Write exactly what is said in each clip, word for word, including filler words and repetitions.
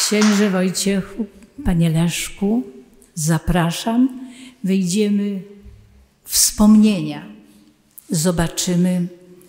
Księże Wojciechu, Panie Leszku, zapraszam. Wyjdziemy w wspomnienia. Zobaczymy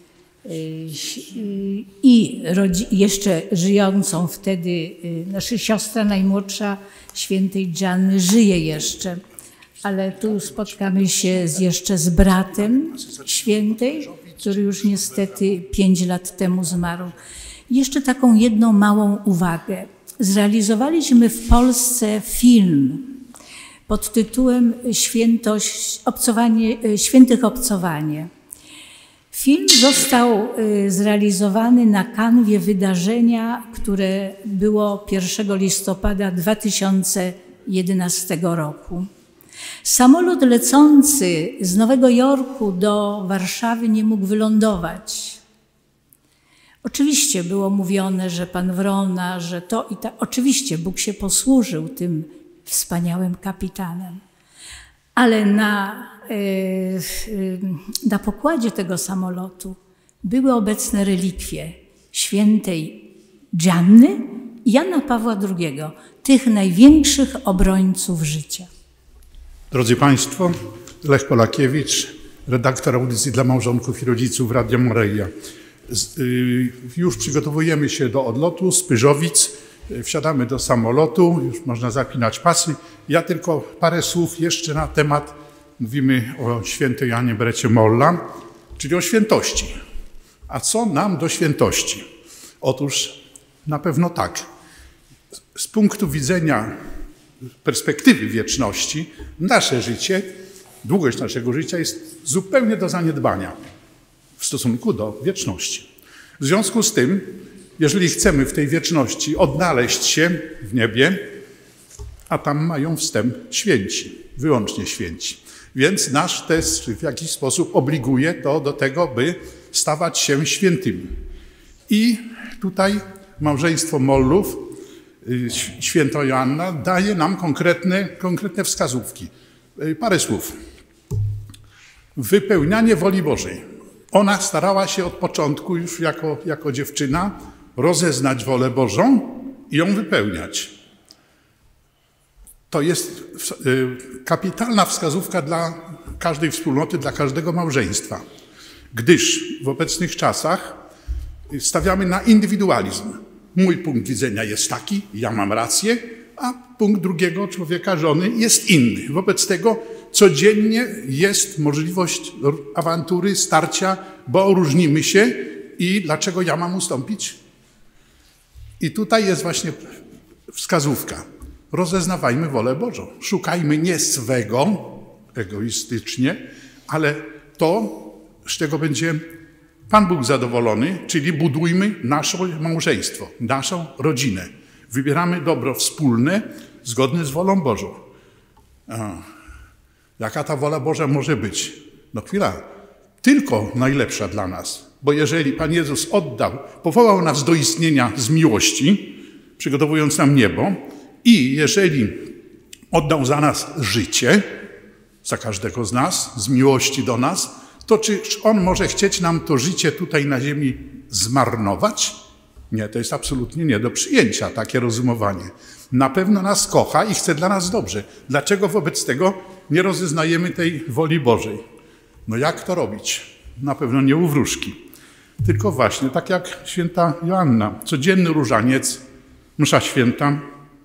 i jeszcze żyjącą wtedy, nasza siostra najmłodsza świętej Gianny żyje jeszcze, ale tu spotkamy się z, jeszcze z bratem świętej, który już niestety pięć lat temu zmarł. Jeszcze taką jedną małą uwagę. Zrealizowaliśmy w Polsce film pod tytułem Świętość, obcowanie, Świętych Obcowanie. Film został zrealizowany na kanwie wydarzenia, które było pierwszego listopada dwa tysiące jedenastego roku. Samolot lecący z Nowego Jorku do Warszawy nie mógł wylądować. Oczywiście było mówione, że pan Wrona, że to i tak. Oczywiście Bóg się posłużył tym wspaniałym kapitanem. Ale na, na pokładzie tego samolotu były obecne relikwie świętej Gianny i Jana Pawła drugiego, tych największych obrońców życia. Drodzy Państwo, Lech Polakiewicz, redaktor audycji dla małżonków i rodziców Radia Maryja. Już przygotowujemy się do odlotu z Pyrzowic, wsiadamy do samolotu, już można zapinać pasy. Ja tylko parę słów jeszcze na temat, mówimy o świętej Janie Berecie Molla, czyli o świętości. A co nam do świętości? Otóż na pewno tak. Z punktu widzenia perspektywy wieczności, nasze życie, długość naszego życia jest zupełnie do zaniedbania w stosunku do wieczności. W związku z tym, jeżeli chcemy w tej wieczności odnaleźć się w niebie, a tam mają wstęp święci, wyłącznie święci. Więc nasz test w jakiś sposób obliguje to do tego, by stawać się świętymi. I tutaj małżeństwo Mollów, święta Joanna, daje nam konkretne, konkretne wskazówki. Parę słów. Wypełnianie woli Bożej. Ona starała się od początku już jako, jako dziewczyna rozeznać wolę Bożą i ją wypełniać. To jest kapitalna wskazówka dla każdej wspólnoty, dla każdego małżeństwa. Gdyż w obecnych czasach stawiamy na indywidualizm. Mój punkt widzenia jest taki, ja mam rację, a punkt drugiego człowieka, żony jest inny. Wobec tego codziennie jest możliwość awantury, starcia, bo różnimy się i dlaczego ja mam ustąpić? I tutaj jest właśnie wskazówka. Rozeznawajmy wolę Bożą. Szukajmy nie swego, egoistycznie, ale to, z czego będzie Pan Bóg zadowolony, czyli budujmy nasze małżeństwo, naszą rodzinę. Wybieramy dobro wspólne, zgodne z wolą Bożą. A, jaka ta wola Boża może być? No chwila, tylko najlepsza dla nas. Bo jeżeli Pan Jezus oddał, powołał nas do istnienia z miłości, przygotowując nam niebo, i jeżeli oddał za nas życie, za każdego z nas, z miłości do nas, to czyż On może chcieć nam to życie tutaj na ziemi zmarnować? Nie, to jest absolutnie nie do przyjęcia, takie rozumowanie. Na pewno nas kocha i chce dla nas dobrze. Dlaczego wobec tego nie rozeznajemy tej woli Bożej? No jak to robić? Na pewno nie u wróżki. Tylko właśnie, tak jak święta Joanna, codzienny różaniec, msza święta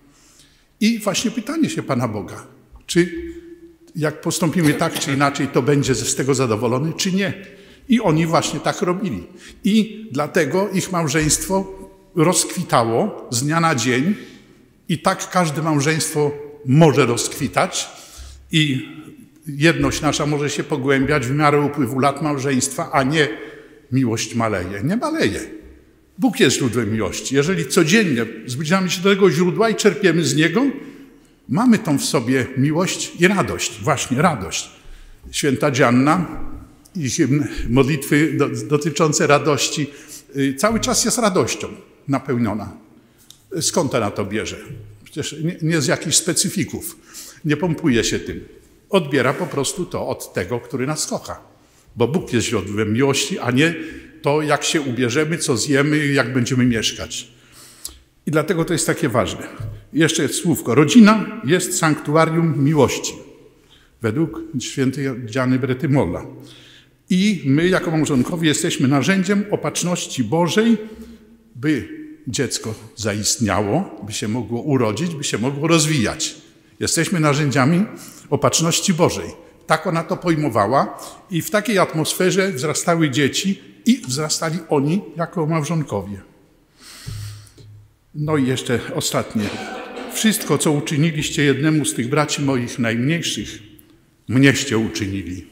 i właśnie pytanie się Pana Boga, czy jak postąpimy tak czy inaczej, to będzie z tego zadowolony, czy nie. I oni właśnie tak robili. I dlatego ich małżeństwo rozkwitało z dnia na dzień i tak każde małżeństwo może rozkwitać i jedność nasza może się pogłębiać w miarę upływu lat małżeństwa, a nie miłość maleje. Nie maleje. Bóg jest źródłem miłości. Jeżeli codziennie zbliżamy się do tego źródła i czerpiemy z Niego, mamy tą w sobie miłość i radość. Właśnie radość. Święta Gianna i modlitwy do, dotyczące radości cały czas jest radością napełniona. Skąd ona to bierze? Przecież nie, nie z jakichś specyfików. Nie pompuje się tym. Odbiera po prostu to od tego, który nas kocha. Bo Bóg jest źródłem miłości, a nie to, jak się ubierzemy, co zjemy, jak będziemy mieszkać. I dlatego to jest takie ważne. Jeszcze słówko. Rodzina jest sanktuarium miłości, według świętej Dziany Berety Molla. I my, jako małżonkowie, jesteśmy narzędziem opatrzności Bożej, by dziecko zaistniało, by się mogło urodzić, by się mogło rozwijać. Jesteśmy narzędziami opatrzności Bożej. Tak ona to pojmowała i w takiej atmosferze wzrastały dzieci i wzrastali oni jako małżonkowie. No i jeszcze ostatnie. Wszystko, co uczyniliście jednemu z tych braci moich najmniejszych, mnieście uczynili.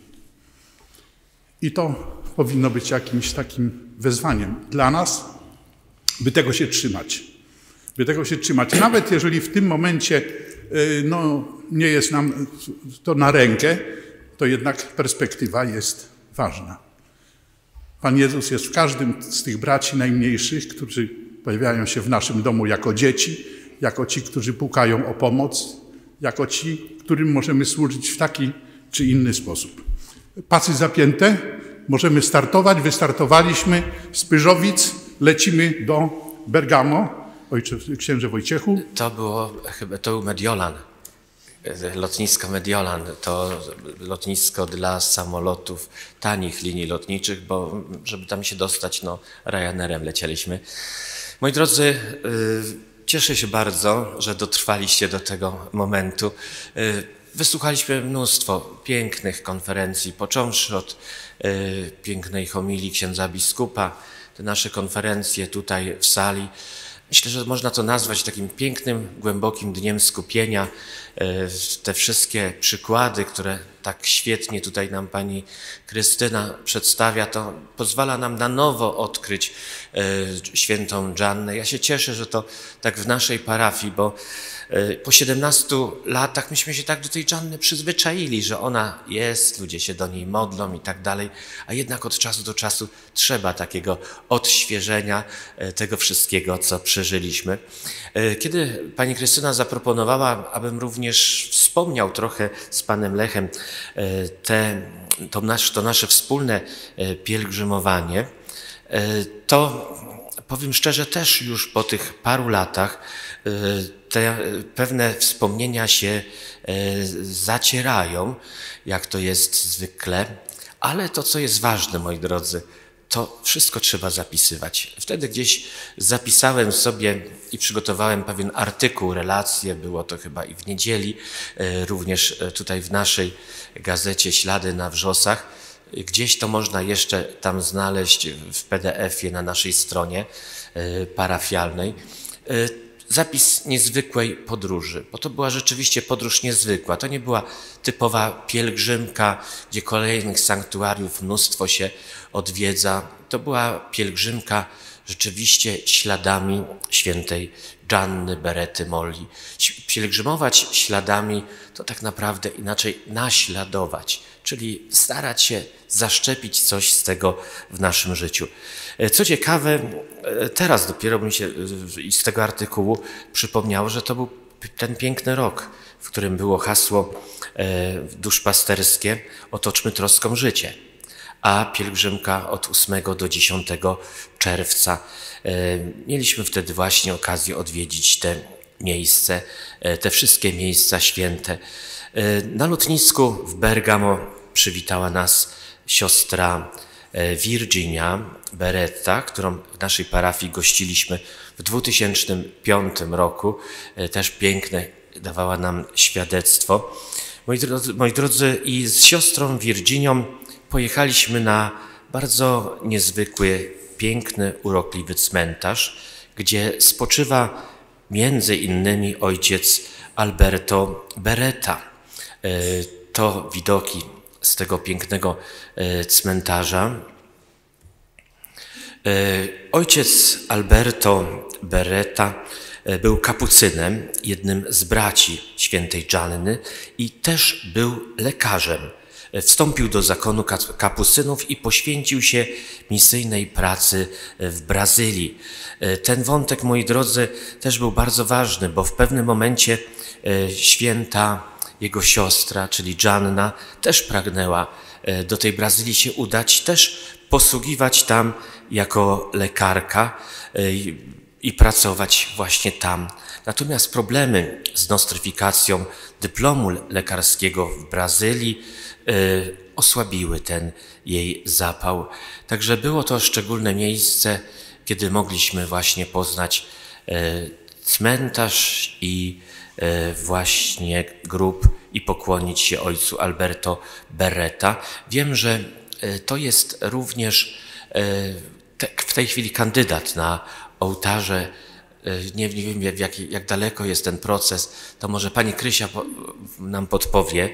I to powinno być jakimś takim wezwaniem dla nas, by tego się trzymać. By tego się trzymać. Nawet jeżeli w tym momencie no, nie jest nam to na rękę, to jednak perspektywa jest ważna. Pan Jezus jest w każdym z tych braci najmniejszych, którzy pojawiają się w naszym domu jako dzieci, jako ci, którzy pukają o pomoc, jako ci, którym możemy służyć w taki czy inny sposób. Pasy zapięte, możemy startować, wystartowaliśmy z Pyrzowic, lecimy do Bergamo. Ojcze, księże Wojciechu. To było, chyba to był Mediolan, lotnisko Mediolan, to lotnisko dla samolotów, tanich linii lotniczych, bo żeby tam się dostać, no Ryanerem lecieliśmy. Moi drodzy, cieszę się bardzo, że dotrwaliście do tego momentu. Wysłuchaliśmy mnóstwo pięknych konferencji, począwszy od pięknej homilii księdza biskupa, te nasze konferencje tutaj w sali. Myślę, że można to nazwać takim pięknym, głębokim dniem skupienia. Te wszystkie przykłady, które tak świetnie tutaj nam pani Krystyna przedstawia, to pozwala nam na nowo odkryć świętą Giannę. Ja się cieszę, że to tak w naszej parafii, bo po siedemnastu latach myśmy się tak do tej Gianny przyzwyczaili, że ona jest, ludzie się do niej modlą i tak dalej, a jednak od czasu do czasu trzeba takiego odświeżenia tego wszystkiego, co przeżyliśmy. Kiedy pani Krystyna zaproponowała, abym również wspomniał trochę z panem Lechem te, to, nasze, to nasze wspólne pielgrzymowanie, to powiem szczerze, też już po tych paru latach te pewne wspomnienia się zacierają, jak to jest zwykle, ale to, co jest ważne, moi drodzy, to wszystko trzeba zapisywać. Wtedy gdzieś zapisałem sobie i przygotowałem pewien artykuł, relację, było to chyba i w niedzieli, również tutaj w naszej gazecie Ślady na Wrzosach. Gdzieś to można jeszcze tam znaleźć w P D F-ie na naszej stronie parafialnej. Zapis niezwykłej podróży, bo to była rzeczywiście podróż niezwykła. To nie była typowa pielgrzymka, gdzie kolejnych sanktuariów mnóstwo się odwiedza. To była pielgrzymka rzeczywiście śladami świętej Gianny Berety Molli. Pielgrzymować śladami to tak naprawdę inaczej naśladować, czyli starać się zaszczepić coś z tego w naszym życiu. Co ciekawe, teraz dopiero mi się z tego artykułu przypomniało, że to był ten piękny rok, w którym było hasło duszpasterskie „Otoczmy troską życie”, a pielgrzymka od ósmego do dziesiątego czerwca. Mieliśmy wtedy właśnie okazję odwiedzić te miejsce, te wszystkie miejsca święte. Na lotnisku w Bergamo przywitała nas siostra Virginia Beretta, którą w naszej parafii gościliśmy w dwutysięcznym piątym roku. Też piękne dawała nam świadectwo. Moi drodzy, moi drodzy, i z siostrą Virginią pojechaliśmy na bardzo niezwykły, piękny, urokliwy cmentarz, gdzie spoczywa między innymi ojciec Alberto Beretta. To widoki z tego pięknego cmentarza. Ojciec Alberto Beretta był kapucynem, jednym z braci świętej Gianny i też był lekarzem. Wstąpił do zakonu kapucynów i poświęcił się misyjnej pracy w Brazylii. Ten wątek, moi drodzy, też był bardzo ważny, bo w pewnym momencie święta jego siostra, czyli Gianna, też pragnęła do tej Brazylii się udać, też posługiwać tam jako lekarka. i pracować właśnie tam. Natomiast problemy z nostryfikacją dyplomu lekarskiego w Brazylii y, osłabiły ten jej zapał. Także było to szczególne miejsce, kiedy mogliśmy właśnie poznać y, cmentarz i y, właśnie grób i pokłonić się ojcu Alberto Beretta. Wiem, że y, to jest również y, te, w tej chwili kandydat na ołtarze. Nie, nie wiem, jak, jak daleko jest ten proces, to może pani Krysia po, nam podpowie.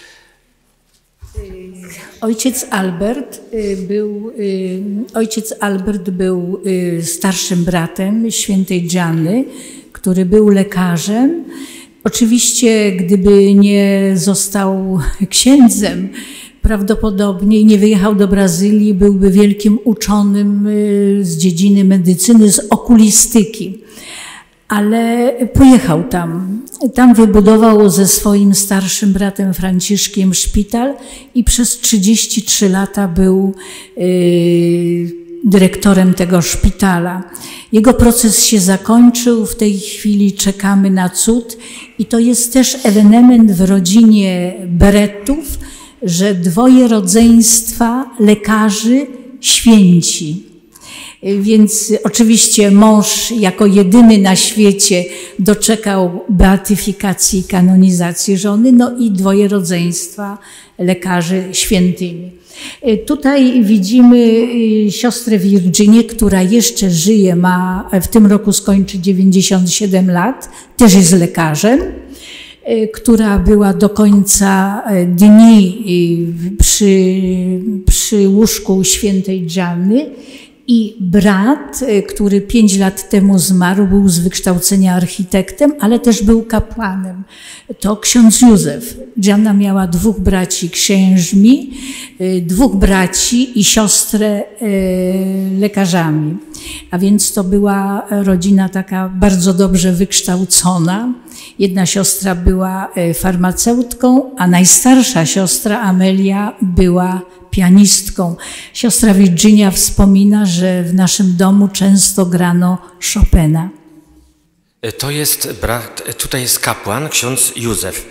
Ojciec Albert był, ojciec Albert był starszym bratem świętej Gianny, który był lekarzem. Oczywiście, gdyby nie został księdzem, prawdopodobnie nie wyjechał do Brazylii, byłby wielkim uczonym z dziedziny medycyny, z okulistyki. Ale pojechał tam. Tam wybudował ze swoim starszym bratem Franciszkiem szpital i przez trzydzieści trzy lata był yy, dyrektorem tego szpitala. Jego proces się zakończył, w tej chwili czekamy na cud i to jest też ewenement w rodzinie Berettów, że dwoje rodzeństwa lekarzy święci. Więc oczywiście mąż jako jedyny na świecie doczekał beatyfikacji i kanonizacji żony, no i dwoje rodzeństwa lekarzy świętymi. Tutaj widzimy siostrę Virginię, która jeszcze żyje, ma w tym roku skończy dziewięćdziesiąt siedem lat, też jest lekarzem, która była do końca dni przy, przy łóżku świętej Gianny. I brat, który pięć lat temu zmarł, był z wykształcenia architektem, ale też był kapłanem. To ksiądz Józef. Gianna miała dwóch braci księżmi, dwóch braci i siostrę lekarzami. A więc to była rodzina taka bardzo dobrze wykształcona. Jedna siostra była farmaceutką, a najstarsza siostra Amelia była pianistką. Siostra Virginia wspomina, że w naszym domu często grano Chopina. To jest brat, tutaj jest kapłan, ksiądz Józef.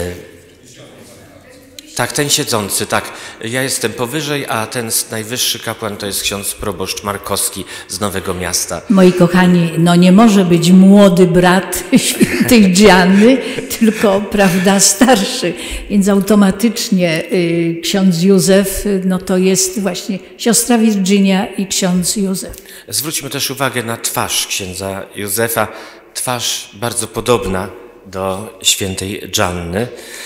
Tak, ten siedzący, tak. Ja jestem powyżej, a ten najwyższy kapłan to jest ksiądz proboszcz Markowski z Nowego Miasta. Moi kochani, no nie może być młody brat świętej Gianny, tylko, prawda, starszy. Więc automatycznie y, ksiądz Józef, no to jest właśnie siostra Virginia i ksiądz Józef. Zwróćmy też uwagę na twarz księdza Józefa. Twarz bardzo podobna do świętej Gianny.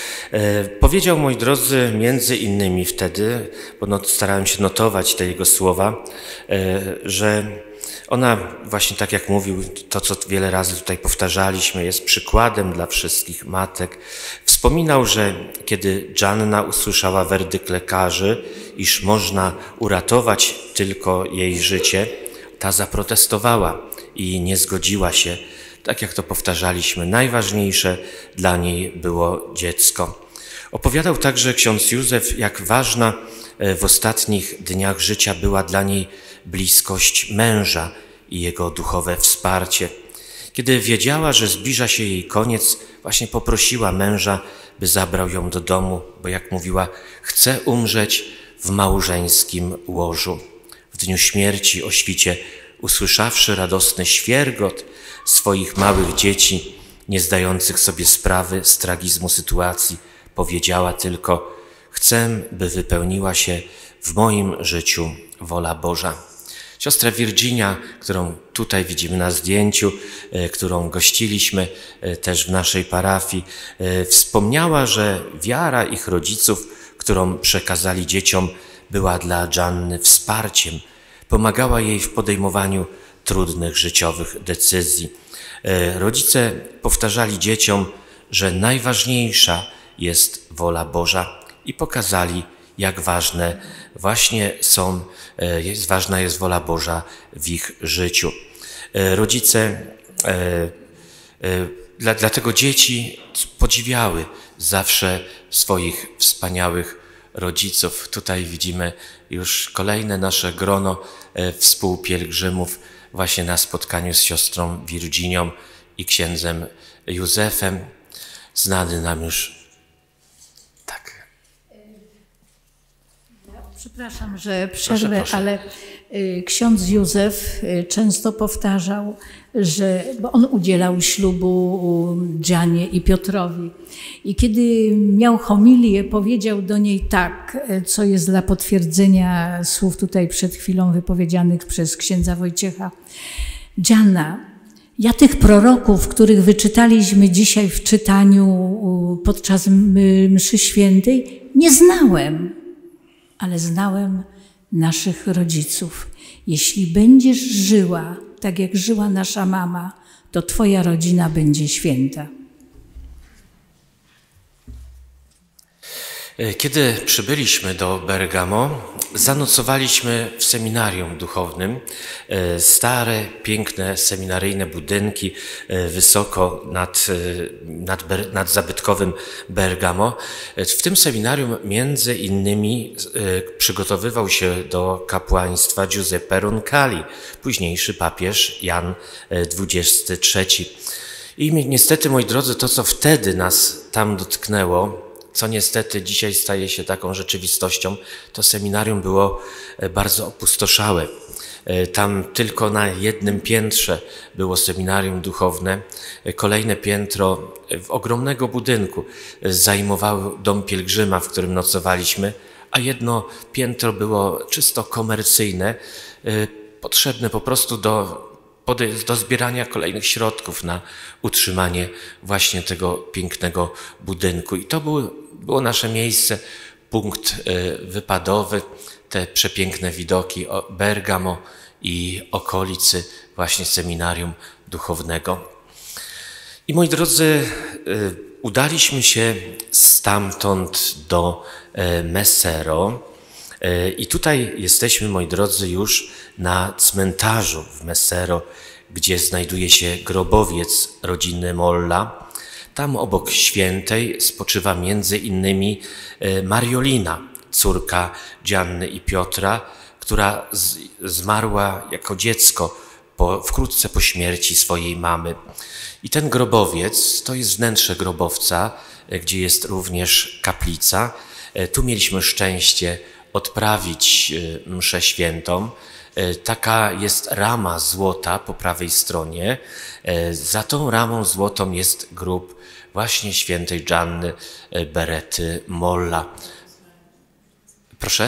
E, powiedział, moi drodzy, między innymi wtedy, bo no, starałem się notować te jego słowa, e, że ona właśnie tak jak mówił, to co wiele razy tutaj powtarzaliśmy, jest przykładem dla wszystkich matek. Wspominał, że kiedy Gianna usłyszała werdykt lekarzy, iż można uratować tylko jej życie, ta zaprotestowała i nie zgodziła się. Tak jak to powtarzaliśmy, najważniejsze dla niej było dziecko. Opowiadał także ksiądz Józef, jak ważna w ostatnich dniach życia była dla niej bliskość męża i jego duchowe wsparcie. Kiedy wiedziała, że zbliża się jej koniec, właśnie poprosiła męża, by zabrał ją do domu, bo jak mówiła, chce umrzeć w małżeńskim łożu. W dniu śmierci o świcie, usłyszawszy radosny świergot swoich małych dzieci, nie zdających sobie sprawy z tragizmu sytuacji, powiedziała tylko: chcę, by wypełniła się w moim życiu wola Boża. Siostra Virginia, którą tutaj widzimy na zdjęciu, którą gościliśmy też w naszej parafii, wspomniała, że wiara ich rodziców, którą przekazali dzieciom, była dla Gianny wsparciem. Pomagała jej w podejmowaniu trudnych życiowych decyzji. Rodzice powtarzali dzieciom, że najważniejsza jest wola Boża i pokazali, jak ważne właśnie są, jest, ważna jest wola Boża w ich życiu. Rodzice, dla, dlatego dzieci podziwiały zawsze swoich wspaniałych rodziców. Tutaj widzimy już kolejne nasze grono współpielgrzymów właśnie na spotkaniu z siostrą Virginią i księdzem Józefem, znany nam już. Tak. Przepraszam, że przerwę, Proszę, proszę. ale ksiądz Józef często powtarzał, że, bo on udzielał ślubu Dzianie i Piotrowi. I kiedy miał homilię, powiedział do niej tak, co jest dla potwierdzenia słów tutaj przed chwilą wypowiedzianych przez księdza Wojciecha. Dziana, ja tych proroków, których wyczytaliśmy dzisiaj w czytaniu podczas mszy świętej, nie znałem, ale znałem naszych rodziców. Jeśli będziesz żyła tak, jak żyła nasza mama, to twoja rodzina będzie święta. Kiedy przybyliśmy do Bergamo, zanocowaliśmy w seminarium duchownym. Stare, piękne seminaryjne budynki wysoko nad, nad, nad zabytkowym Bergamo. W tym seminarium między innymi przygotowywał się do kapłaństwa Giuseppe Roncalli, późniejszy papież Jan dwudziesty trzeci. I niestety, moi drodzy, to co wtedy nas tam dotknęło, co niestety dzisiaj staje się taką rzeczywistością, to seminarium było bardzo opustoszałe. Tam tylko na jednym piętrze było seminarium duchowne. Kolejne piętro w ogromnego budynku zajmowało dom pielgrzyma, w którym nocowaliśmy, a jedno piętro było czysto komercyjne, potrzebne po prostu do, do zbierania kolejnych środków na utrzymanie właśnie tego pięknego budynku. I to było Było nasze miejsce, punkt wypadowy, te przepiękne widoki Bergamo i okolicy właśnie seminarium duchownego. I moi drodzy, udaliśmy się stamtąd do Messero i tutaj jesteśmy, moi drodzy, już na cmentarzu w Messero, gdzie znajduje się grobowiec rodziny Molla. Tam obok świętej spoczywa między innymi Mariolina, córka Gianny i Piotra, która z, zmarła jako dziecko po, wkrótce po śmierci swojej mamy. I ten grobowiec to jest wnętrze grobowca, gdzie jest również kaplica. Tu mieliśmy szczęście odprawić mszę świętą. Taka jest rama złota po prawej stronie. Za tą ramą złotą jest grób właśnie świętej Gianny Berety Molla. Proszę?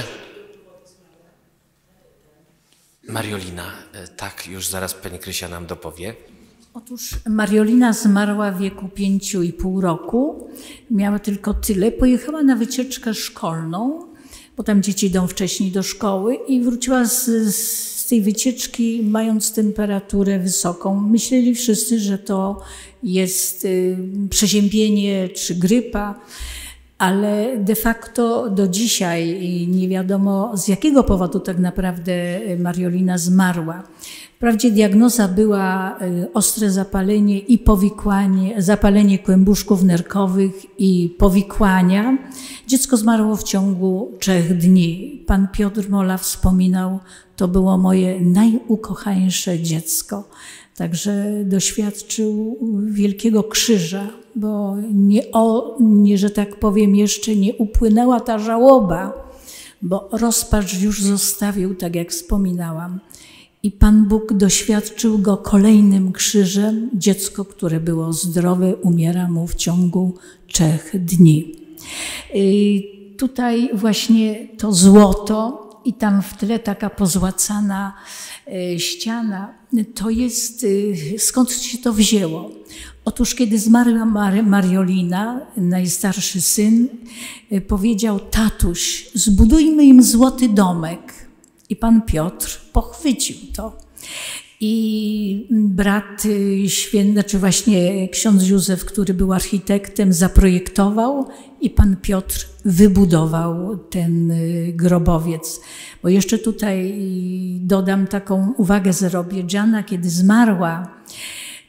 Mariolina, tak, już zaraz pani Krysia nam dopowie. Otóż Mariolina zmarła w wieku pięciu i pół roku. Miała tylko tyle. Pojechała na wycieczkę szkolną, bo tam dzieci idą wcześniej do szkoły i wróciła z, z tej wycieczki mając temperaturę wysoką. Myśleli wszyscy, że to jest y, przeziębienie czy grypa, ale de facto do dzisiaj nie wiadomo z jakiego powodu tak naprawdę Mariolina zmarła. Wprawdzie diagnoza była ostre zapalenie i powikłanie, zapalenie kłębuszków nerkowych i powikłania. Dziecko zmarło w ciągu trzech dni. Pan Piotr Molla wspominał, to było moje najukochańsze dziecko. Także doświadczył wielkiego krzyża, bo nie, o, nie, że tak powiem, jeszcze nie upłynęła ta żałoba, bo rozpacz już zostawił, tak jak wspominałam. I Pan Bóg doświadczył go kolejnym krzyżem. Dziecko, które było zdrowe, umiera mu w ciągu trzech dni. I tutaj właśnie to złoto i tam w tle taka pozłacana ściana, to jest, skąd się to wzięło? Otóż kiedy zmarła Mariolina, najstarszy syn, powiedział: tatuś, zbudujmy im złoty domek. I pan Piotr pochwycił to. I brat święty, znaczy właśnie ksiądz Józef, który był architektem, zaprojektował i pan Piotr wybudował ten grobowiec. Bo jeszcze tutaj dodam taką uwagę, zrobię. Gianna, kiedy zmarła,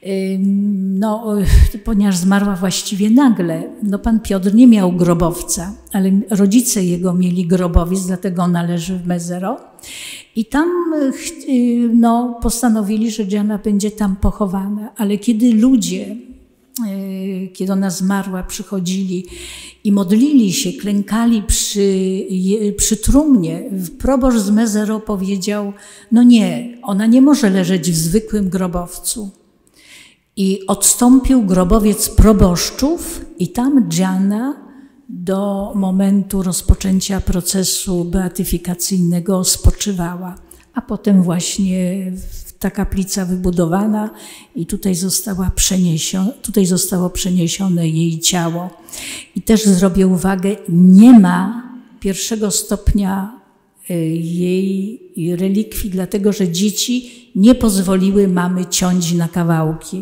No, ponieważ zmarła właściwie nagle. No, pan Piotr nie miał grobowca, ale rodzice jego mieli grobowiec, dlatego ona leży w Mezero. I tam no, postanowili, że Gianna będzie tam pochowana. Ale kiedy ludzie, kiedy ona zmarła, przychodzili i modlili się, klękali przy, przy trumnie, proboszcz z Mezero powiedział, no nie, ona nie może leżeć w zwykłym grobowcu. I odstąpił grobowiec proboszczów i tam Gianna do momentu rozpoczęcia procesu beatyfikacyjnego spoczywała. A potem właśnie ta kaplica wybudowana i tutaj, została przeniesiona, tutaj zostało przeniesione jej ciało. I też zrobię uwagę, nie ma pierwszego stopnia jej relikwii, dlatego że dzieci nie pozwoliły mamy ciąć na kawałki.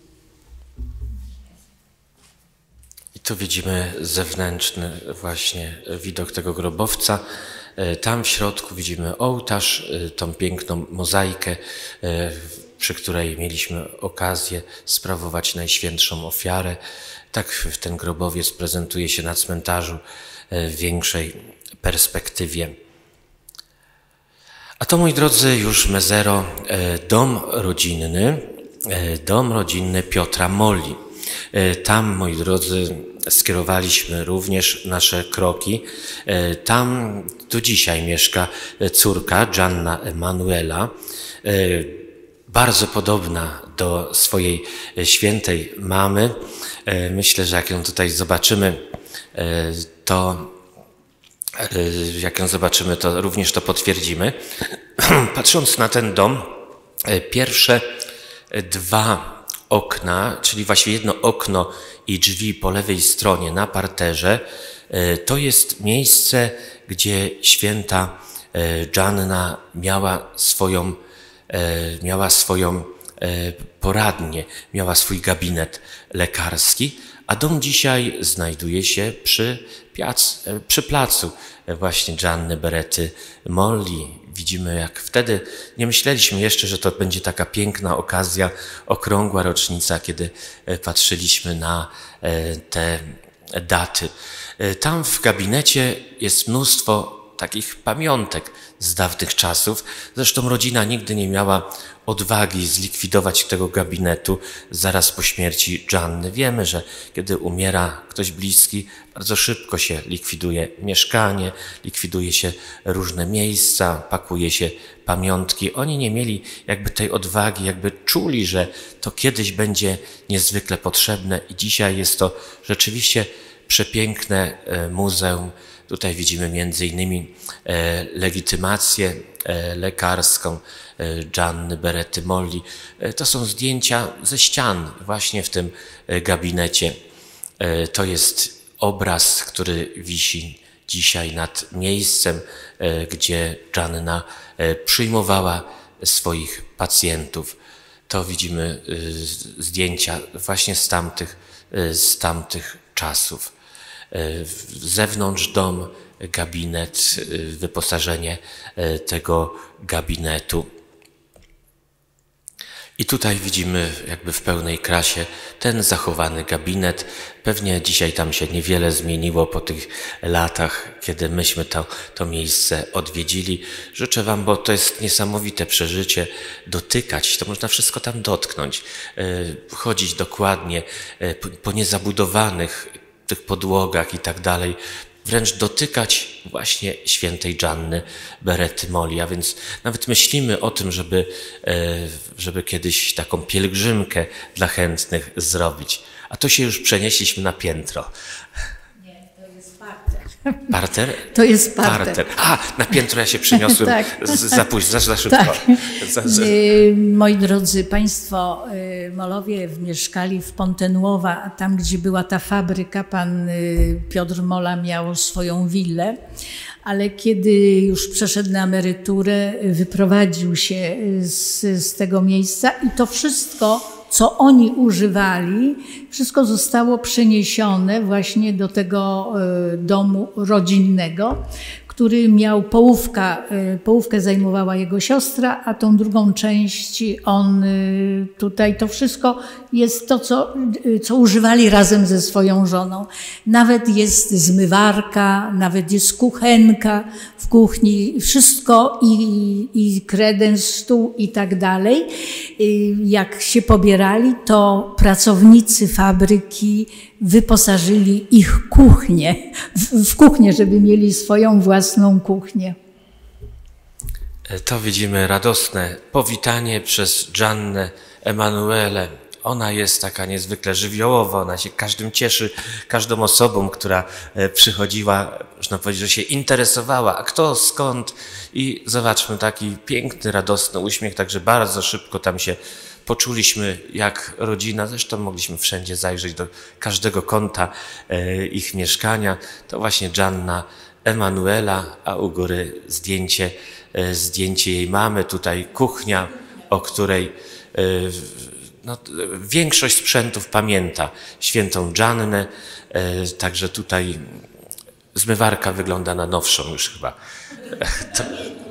I tu widzimy zewnętrzny właśnie widok tego grobowca. Tam w środku widzimy ołtarz, tą piękną mozaikę, przy której mieliśmy okazję sprawować najświętszą ofiarę. Tak ten grobowiec prezentuje się na cmentarzu w większej perspektywie. A to, moi drodzy, już Mezero, dom rodzinny, dom rodzinny Piotra Molli. Tam, moi drodzy, skierowaliśmy również nasze kroki. Tam do dzisiaj mieszka córka Gianna Emanuela, bardzo podobna do swojej świętej mamy. Myślę, że jak ją tutaj zobaczymy, to jak ją zobaczymy, to również to potwierdzimy. Patrząc na ten dom, pierwsze dwa okna, czyli właściwie jedno okno i drzwi po lewej stronie na parterze, to jest miejsce, gdzie święta Gianna miała swoją, miała swoją poradnię, miała swój gabinet lekarski, a dom dzisiaj znajduje się przy, piac, przy placu właśnie Gianny Berety Molli. Widzimy, jak wtedy nie myśleliśmy jeszcze, że to będzie taka piękna okazja, okrągła rocznica, kiedy patrzyliśmy na te daty. Tam w gabinecie jest mnóstwo takich pamiątek z dawnych czasów. Zresztą rodzina nigdy nie miała odwagi zlikwidować tego gabinetu zaraz po śmierci Gianny. Wiemy, że kiedy umiera ktoś bliski, bardzo szybko się likwiduje mieszkanie, likwiduje się różne miejsca, pakuje się pamiątki. Oni nie mieli jakby tej odwagi, jakby czuli, że to kiedyś będzie niezwykle potrzebne i dzisiaj jest to rzeczywiście przepiękne muzeum. Tutaj widzimy między innymi legitymację lekarską Gianny Berety Molli. To są zdjęcia ze ścian właśnie w tym gabinecie. To jest obraz, który wisi dzisiaj nad miejscem, gdzie Gianna przyjmowała swoich pacjentów. To widzimy zdjęcia właśnie z tamtych, z tamtych czasów. Zewnątrz dom, gabinet, wyposażenie tego gabinetu. I tutaj widzimy jakby w pełnej krasie ten zachowany gabinet. Pewnie dzisiaj tam się niewiele zmieniło po tych latach, kiedy myśmy to, to miejsce odwiedzili. Życzę wam, bo to jest niesamowite przeżycie, dotykać, to można wszystko tam dotknąć, chodzić dokładnie po niezabudowanych tych podłogach i tak dalej, wręcz dotykać właśnie świętej Gianny Berety Molli. A więc nawet myślimy o tym, żeby, żeby kiedyś taką pielgrzymkę dla chętnych zrobić. A to się już przenieśliśmy na piętro. Nie, to jest parter. Parter? To jest parter. parter. A, na piętro ja się przeniosłem tak. za późno, za, za szybko. Tak. Za, za... Moi drodzy Państwo, Molowie mieszkali w Pontenuowa, a tam, gdzie była ta fabryka, pan Piotr Mola miał swoją willę, ale kiedy już przeszedł na emeryturę, wyprowadził się z, z tego miejsca i to wszystko, co oni używali, wszystko zostało przeniesione właśnie do tego domu rodzinnego, który miał połówka, połówkę zajmowała jego siostra, a tą drugą część on tutaj, to wszystko jest to, co, co używali razem ze swoją żoną. Nawet jest zmywarka, nawet jest kuchenka w kuchni, wszystko i, i kredens, stół i tak dalej. Jak się pobierali, to pracownicy fabryki wyposażyli ich kuchnię, w, w kuchnię, żeby mieli swoją własną kuchnię. To widzimy radosne powitanie przez Giannę Emanuelę. Ona jest taka niezwykle żywiołowa, ona się każdym cieszy, każdą osobą, która przychodziła, można powiedzieć, że się interesowała, a kto, skąd. I zobaczmy, taki piękny, radosny uśmiech, także bardzo szybko tam się poczuliśmy jak rodzina. Zresztą mogliśmy wszędzie zajrzeć do każdego kąta ich mieszkania. To właśnie Gianna Emanuela, a u góry zdjęcie, zdjęcie jej mamy. Tutaj kuchnia, o której no, większość sprzętów pamięta świętą Giannę. Także tutaj zmywarka wygląda na nowszą już chyba. To,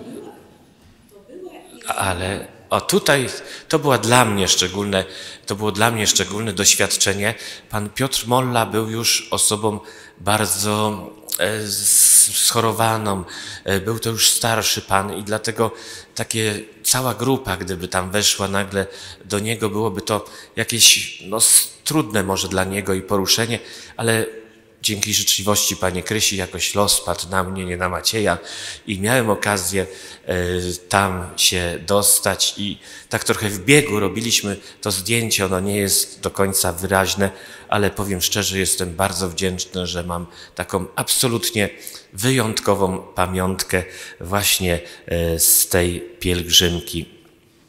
ale o tutaj to było dla mnie szczególne, to było dla mnie szczególne doświadczenie. Pan Piotr Molla był już osobą bardzo e, schorowaną, e, był to już starszy pan i dlatego takie cała grupa, gdyby tam weszła nagle do niego, byłoby to jakieś no, trudne może dla niego i poruszenie, ale dzięki życzliwości Panie Krysi jakoś los padł na mnie, nie na Macieja i miałem okazję y, tam się dostać i tak trochę w biegu robiliśmy to zdjęcie. Ono nie jest do końca wyraźne, ale powiem szczerze, jestem bardzo wdzięczny, że mam taką absolutnie wyjątkową pamiątkę właśnie y, z tej pielgrzymki.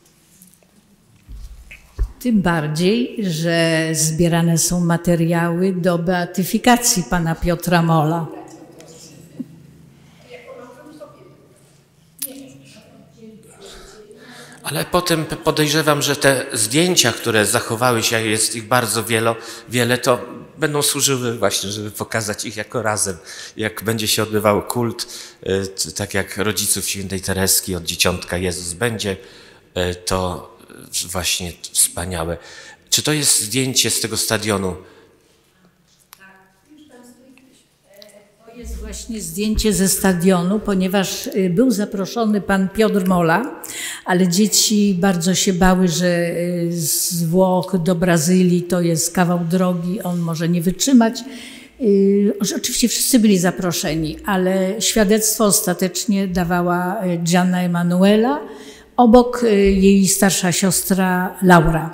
Tym bardziej, że zbierane są materiały do beatyfikacji pana Piotra Molla. Ale potem podejrzewam, że te zdjęcia, które zachowały się, jest ich bardzo wiele, wiele, to będą służyły właśnie, żeby pokazać ich jako razem. Jak będzie się odbywał kult, tak jak rodziców świętej Tereski od Dzieciątka Jezus będzie, to właśnie wspaniałe. Czy to jest zdjęcie z tego stadionu? Tak, to jest właśnie zdjęcie ze stadionu, ponieważ był zaproszony pan Piotr Molla, ale dzieci bardzo się bały, że z Włoch do Brazylii to jest kawał drogi, on może nie wytrzymać. Oczywiście wszyscy byli zaproszeni, ale świadectwo ostatecznie dawała Gianna Emanuela, obok jej starsza siostra Laura.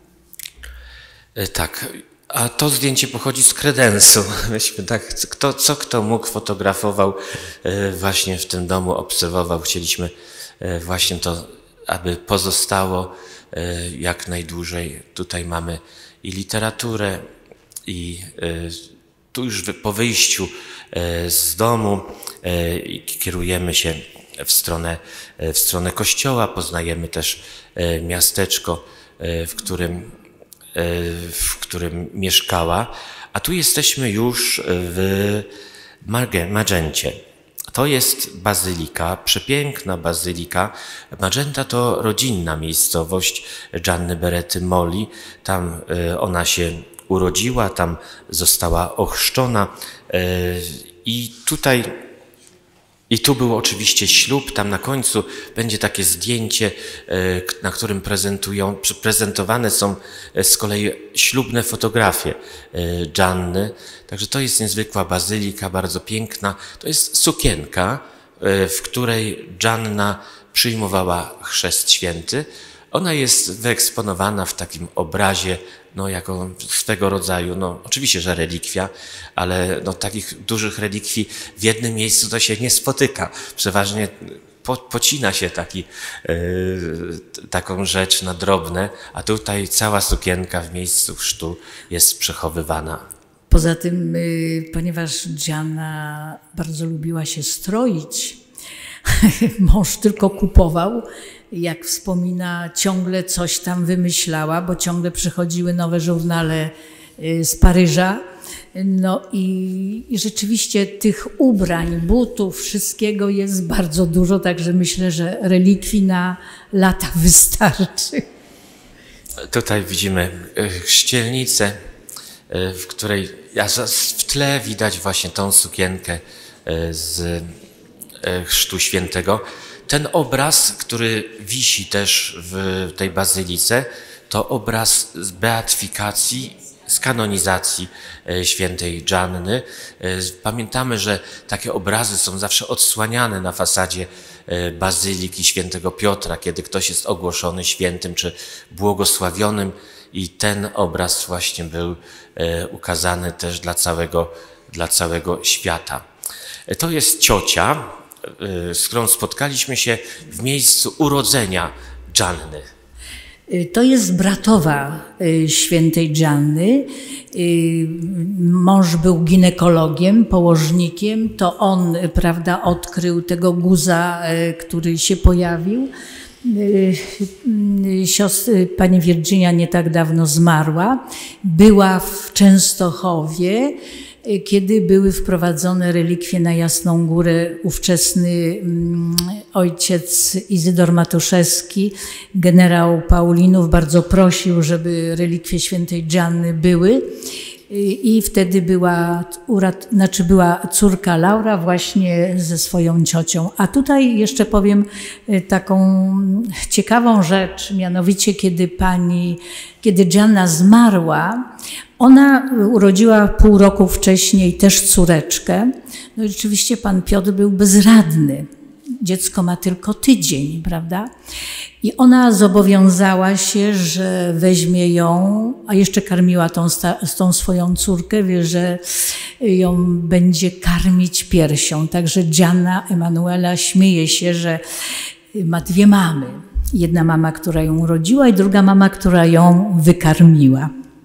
Tak, a to zdjęcie pochodzi z kredensu. Myśmy tak, kto, co kto mógł, fotografował właśnie w tym domu, obserwował. Chcieliśmy właśnie to, aby pozostało jak najdłużej. Tutaj mamy i literaturę, i tu już po wyjściu z domu kierujemy się w stronę, w stronę kościoła, poznajemy też miasteczko, w którym, w którym mieszkała, a tu jesteśmy już w Magencie. To jest bazylika, przepiękna bazylika. Magenta to rodzinna miejscowość Gianny Berety Molli. Tam ona się urodziła, tam została ochrzczona i tutaj I tu był oczywiście ślub, tam na końcu będzie takie zdjęcie, na którym prezentują, prezentowane są z kolei ślubne fotografie Gianny. Także to jest niezwykła bazylika, bardzo piękna. To jest sukienka, w której Gianna przyjmowała chrzest święty. Ona jest wyeksponowana w takim obrazie, no jako swego rodzaju, no oczywiście, że relikwia, ale no takich dużych relikwii w jednym miejscu to się nie spotyka. Przeważnie po, pocina się taki, yy, taką rzecz na drobne, a tutaj cała sukienka w miejscu chrztu jest przechowywana. Poza tym, yy, ponieważ Gianna bardzo lubiła się stroić, mąż tylko kupował, jak wspomina, ciągle coś tam wymyślała, bo ciągle przychodziły nowe żurnale z Paryża No i, i rzeczywiście tych ubrań, butów, wszystkiego jest bardzo dużo, także myślę, że relikwii na lata wystarczy. Tutaj widzimy chrzcielnicę, w której w tle widać właśnie tą sukienkę z Chrztu Świętego. Ten obraz, który wisi też w tej bazylice, to obraz z beatyfikacji, z kanonizacji świętej Gianny. Pamiętamy, że takie obrazy są zawsze odsłaniane na fasadzie bazyliki świętego Piotra, kiedy ktoś jest ogłoszony świętym czy błogosławionym, i ten obraz właśnie był ukazany też dla całego, dla całego świata. To jest ciocia, z którą spotkaliśmy się w miejscu urodzenia Gianny. To jest bratowa świętej Gianny. Mąż był ginekologiem, położnikiem. To on, prawda, odkrył tego guza, który się pojawił. Siostra, pani Virginia nie tak dawno zmarła. Była w Częstochowie, kiedy były wprowadzone relikwie na Jasną Górę. Ówczesny ojciec Izydor Matuszewski, generał Paulinów, bardzo prosił, żeby relikwie świętej Gianny były. I wtedy była, znaczy była córka Laura właśnie ze swoją ciocią. A tutaj jeszcze powiem taką ciekawą rzecz, mianowicie kiedy pani, kiedy Gianna zmarła, ona urodziła pół roku wcześniej też córeczkę. No i rzeczywiście pan Piotr był bezradny. Dziecko ma tylko tydzień, prawda? I ona zobowiązała się, że weźmie ją, a jeszcze karmiła tą, tą swoją córkę, wie, że ją będzie karmić piersią. Także Gianna Emanuela śmieje się, że ma dwie mamy. Jedna mama, która ją urodziła, i druga mama, która ją wykarmiła.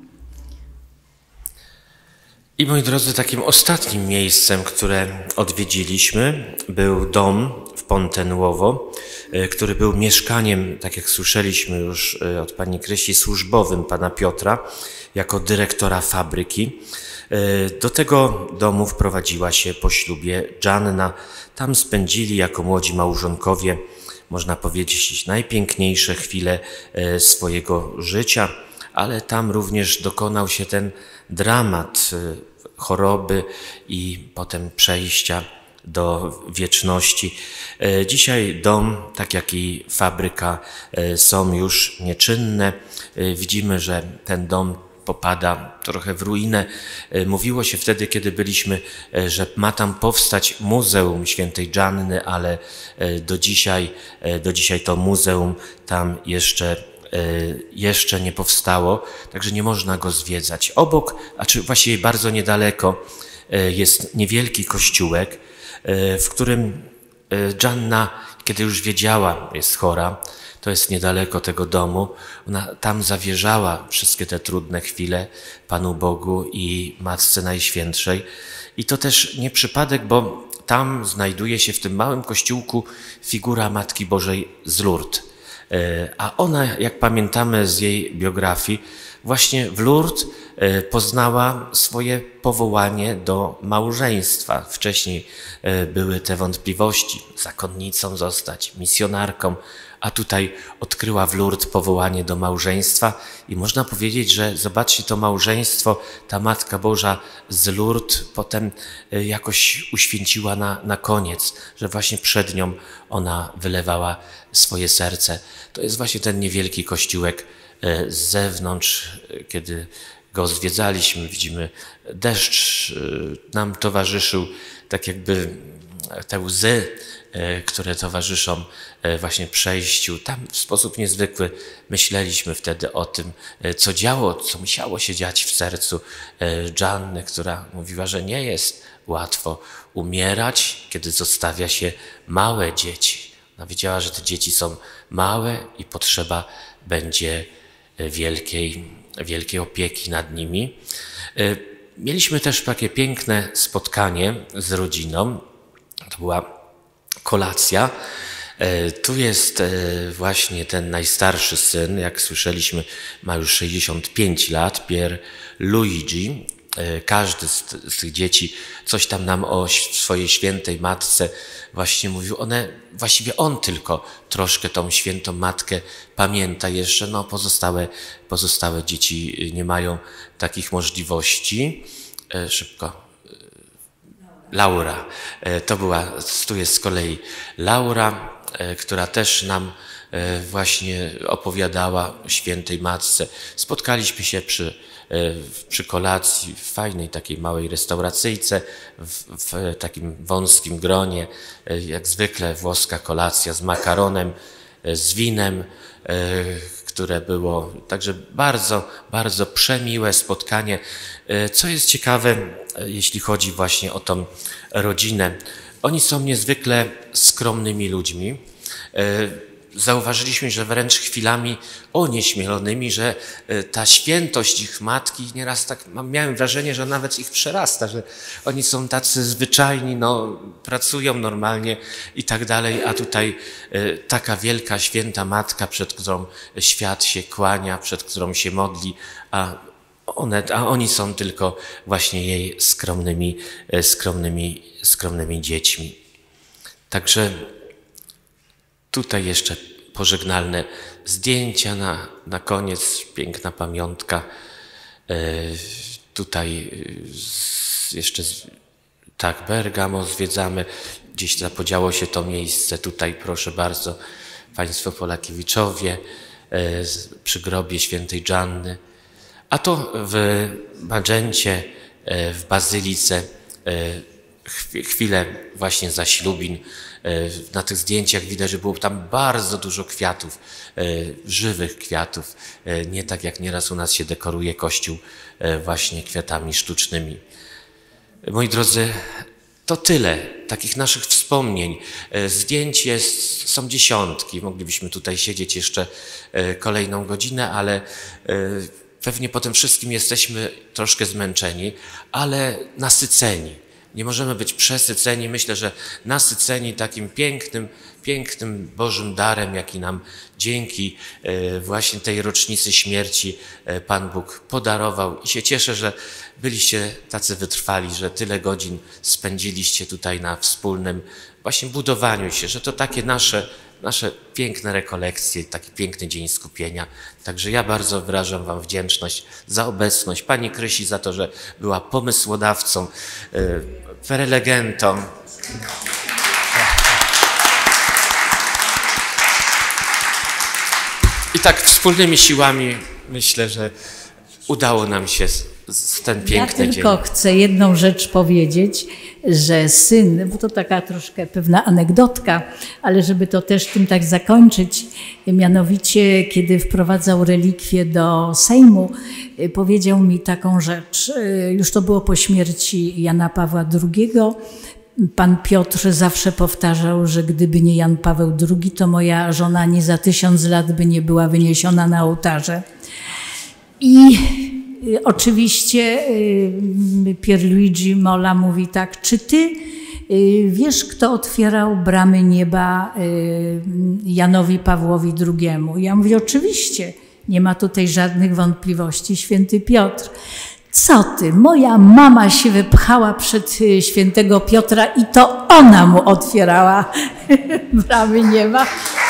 I moi drodzy, takim ostatnim miejscem, które odwiedziliśmy, był dom w Ponte Nuovo, który był mieszkaniem, tak jak słyszeliśmy już od pani Krysi, służbowym pana Piotra, jako dyrektora fabryki. Do tego domu wprowadziła się po ślubie Gianna. Tam spędzili jako młodzi małżonkowie, można powiedzieć, najpiękniejsze chwile swojego życia, ale tam również dokonał się ten dramat choroby i potem przejścia do wieczności. Dzisiaj dom, tak jak i fabryka, są już nieczynne. Widzimy, że ten dom popada trochę w ruinę. Mówiło się wtedy, kiedy byliśmy, że ma tam powstać Muzeum Świętej Gianny, ale do dzisiaj, do dzisiaj to muzeum tam jeszcze jeszcze nie powstało, także nie można go zwiedzać. Obok, a czy właściwie bardzo niedaleko, jest niewielki kościółek, w którym Gianna, kiedy już wiedziała, jest chora, to jest niedaleko tego domu, ona tam zawierzała wszystkie te trudne chwile Panu Bogu i Matce Najświętszej. I to też nie przypadek, bo tam znajduje się w tym małym kościółku figura Matki Bożej z Lourdes. A ona, jak pamiętamy z jej biografii, właśnie w Lourdes poznała swoje powołanie do małżeństwa. Wcześniej były te wątpliwości, zakonnicą zostać, misjonarką, a tutaj odkryła w Lourdes powołanie do małżeństwa i można powiedzieć, że zobaczcie, to małżeństwo, ta Matka Boża z Lourdes potem jakoś uświęciła na, na koniec, że właśnie przed nią ona wylewała swoje serce. To jest właśnie ten niewielki kościółek z zewnątrz, kiedy go zwiedzaliśmy, widzimy, deszcz nam towarzyszył, tak jakby te łzy, które towarzyszą właśnie przejściu. Tam w sposób niezwykły myśleliśmy wtedy o tym, co działo, co musiało się dziać w sercu Gianny, która mówiła, że nie jest łatwo umierać, kiedy zostawia się małe dzieci. Ona wiedziała, że te dzieci są małe i potrzeba będzie wielkiej, wielkiej opieki nad nimi. Mieliśmy też takie piękne spotkanie z rodziną. To była kolacja. Tu jest właśnie ten najstarszy syn, jak słyszeliśmy, ma już sześćdziesiąt pięć lat, Pier Luigi. Każdy z, z tych dzieci coś tam nam o swojej świętej matce właśnie mówił. One, właściwie on tylko troszkę tą świętą matkę pamięta jeszcze. No pozostałe, pozostałe dzieci nie mają takich możliwości. E, szybko. Laura. E, to była, tu jest z kolei Laura, e, która też nam e, właśnie opowiadała o świętej matce. Spotkaliśmy się przy przy kolacji w fajnej takiej małej restauracyjce, w, w takim wąskim gronie, jak zwykle włoska kolacja z makaronem, z winem, które było także bardzo, bardzo przemiłe spotkanie. Co jest ciekawe, jeśli chodzi właśnie o tą rodzinę, oni są niezwykle skromnymi ludźmi. Zauważyliśmy, że wręcz chwilami onieśmielonymi, że ta świętość ich matki nieraz tak, miałem wrażenie, że nawet ich przerasta, że oni są tacy zwyczajni, no, pracują normalnie i tak dalej, a tutaj taka wielka, święta matka, przed którą świat się kłania, przed którą się modli, a one, a oni są tylko właśnie jej skromnymi, skromnymi, skromnymi dziećmi. Także tutaj jeszcze pożegnalne zdjęcia na, na koniec, piękna pamiątka. E, tutaj z, jeszcze z, tak, Bergamo zwiedzamy, gdzieś zapodziało się to miejsce. Tutaj proszę bardzo, Państwo Polakiewiczowie e, przy grobie świętej Gianny. A to w Magencie, e, w Bazylice, e, chwilę właśnie zaślubin. Na tych zdjęciach widać, że było tam bardzo dużo kwiatów, żywych kwiatów. Nie tak jak nieraz u nas się dekoruje kościół właśnie kwiatami sztucznymi. Moi drodzy, to tyle takich naszych wspomnień. Zdjęć jest, są dziesiątki. Moglibyśmy tutaj siedzieć jeszcze kolejną godzinę, ale pewnie po tym wszystkim jesteśmy troszkę zmęczeni, ale nasyceni. Nie możemy być przesyceni. Myślę, że nasyceni takim pięknym, pięknym Bożym darem, jaki nam dzięki właśnie tej rocznicy śmierci Pan Bóg podarował. I się cieszę, że byliście tacy wytrwali, że tyle godzin spędziliście tutaj na wspólnym właśnie budowaniu się, że to takie nasze, nasze piękne rekolekcje, taki piękny dzień skupienia. Także ja bardzo wyrażam Wam wdzięczność za obecność. Pani Krysi za to, że była pomysłodawcą, prelegentą. I tak wspólnymi siłami myślę, że udało nam się ten piękny dzień. Ja tylko dzień. chcę jedną rzecz powiedzieć, że syn, bo to taka troszkę pewna anegdotka, ale żeby to też tym tak zakończyć, mianowicie kiedy wprowadzał relikwie do Sejmu, powiedział mi taką rzecz, już to było po śmierci Jana Pawła drugiego, pan Piotr zawsze powtarzał, że gdyby nie Jan Paweł drugi, to moja żona nie za tysiąc lat by nie była wyniesiona na ołtarze. I oczywiście Pierluigi Mola mówi tak, czy ty wiesz, kto otwierał bramy nieba Janowi Pawłowi drugiemu? Ja mówię, oczywiście, nie ma tutaj żadnych wątpliwości, święty Piotr. Co ty, moja mama się wypchała przed świętego Piotra i to ona mu otwierała bramy nieba.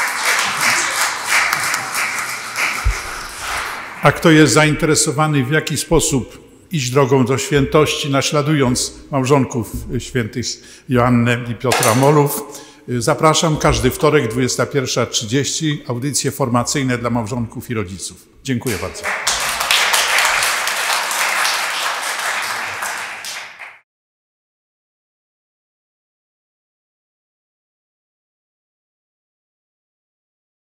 A kto jest zainteresowany, w jaki sposób iść drogą do świętości, naśladując małżonków świętych Joannę i Piotra Molów, zapraszam każdy wtorek, dwudziesta pierwsza trzydzieści, audycje formacyjne dla małżonków i rodziców. Dziękuję bardzo.